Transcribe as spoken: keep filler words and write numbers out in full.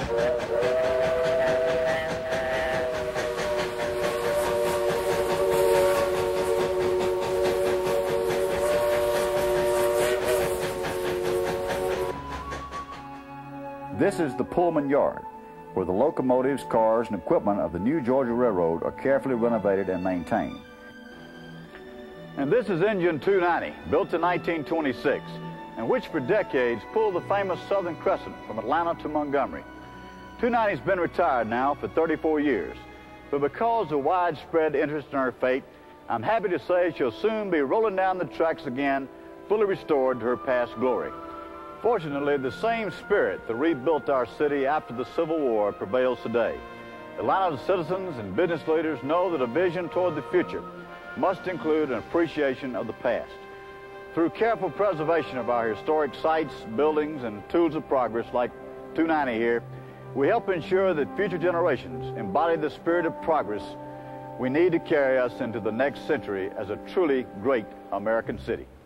This is the Pullman Yard, where the locomotives, cars, and equipment of the new Georgia Railroad are carefully renovated and maintained. And this is Engine two ninety, built in nineteen twenty-six, and which for decades pulled the famous Southern Crescent from Atlanta to Montgomery. two ninety has been retired now for thirty-four years, but because of widespread interest in her fate, I'm happy to say she'll soon be rolling down the tracks again, fully restored to her past glory. Fortunately, the same spirit that rebuilt our city after the Civil War prevails today. Atlanta's citizens and business leaders know that a vision toward the future must include an appreciation of the past. Through careful preservation of our historic sites, buildings, and tools of progress like two ninety here, we help ensure that future generations embody the spirit of progress we need to carry us into the next century as a truly great American city.